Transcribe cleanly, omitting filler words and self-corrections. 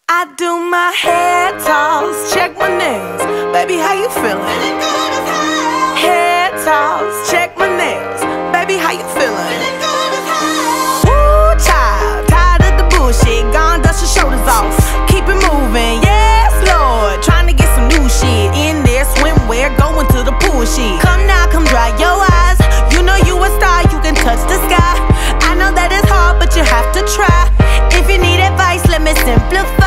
I do my hair toss, check my nails. Baby, how you feeling? Hair toss, check my nails. Baby, how you feeling? Woo, child, tired of the bullshit. Gone, dust your shoulders off. Keep it moving, yes, Lord. Trying to get some new shit in there. Swimwear, going to the pool shit. Come now, come dry your eyes. You know you a star, you can touch the sky. I know that it's hard, but you have to try. If you need advice, let me simplify.